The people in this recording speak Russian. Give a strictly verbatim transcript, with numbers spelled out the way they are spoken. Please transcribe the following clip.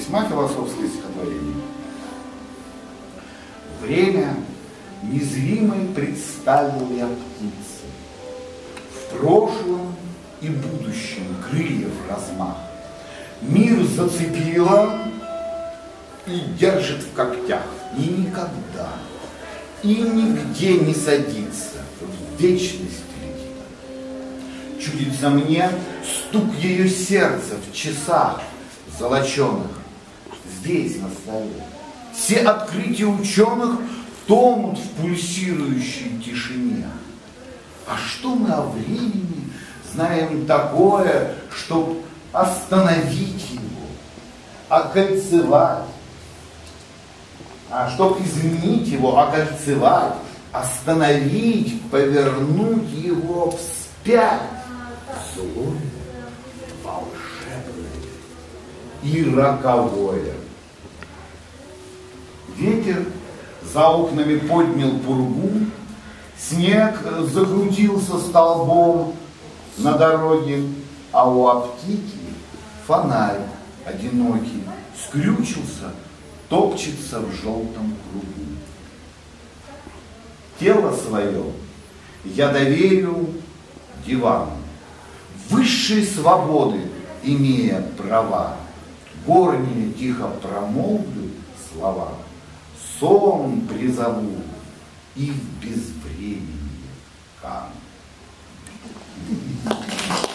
Весьма философское стихотворение. Время незримой представил я птицы, в прошлом и будущем крыльев размах. Мир зацепила и держит в когтях, и никогда, и нигде не садится, в вечность летит. Чудится мне стук ее сердца в часах золоченых, здесь на столе. Все открытия ученых тонут в пульсирующей тишине. А что мы о времени знаем такое, чтоб остановить его, окольцевать, а чтоб изменить его, окольцевать, остановить, повернуть его вспять? Злое, волшебное и роковое. Ветер за окнами поднял пургу, снег закрутился столбом на дороге, а у аптеки фонарь одинокий скрючился, топчется в желтом кругу. Тело свое я доверю дивану, высшей свободы имея права, горние тихо промолвлю слова, сон призову и в безвременье кану.